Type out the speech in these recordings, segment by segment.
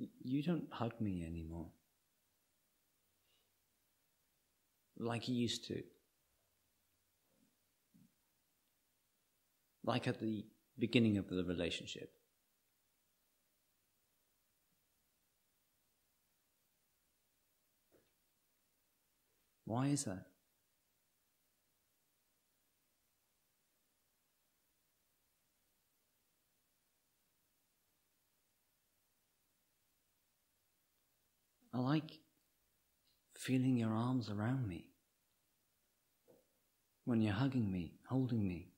you don't hug me anymore. Like you used to. Like at the beginning of the relationship. Why is that? I like feeling your arms around me. When you're hugging me, holding me.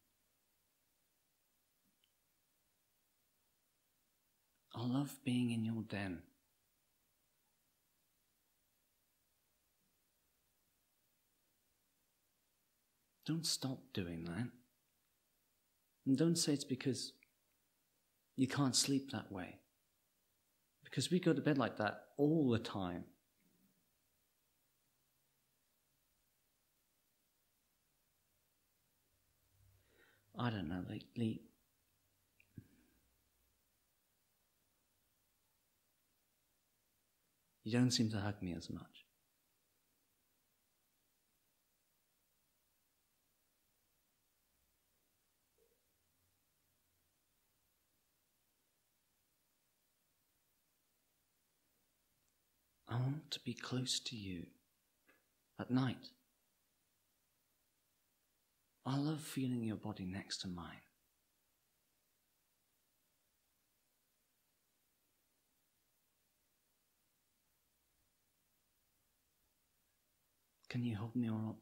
I love being in your den. Don't stop doing that. And don't say it's because you can't sleep that way. Because we go to bed like that all the time. I don't know, lately, you don't seem to hug me as much. I want to be close to you at night. I love feeling your body next to mine. Can you hold me or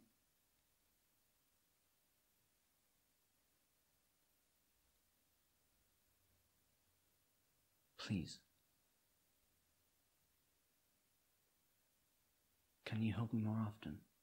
please? Can you hold me more often?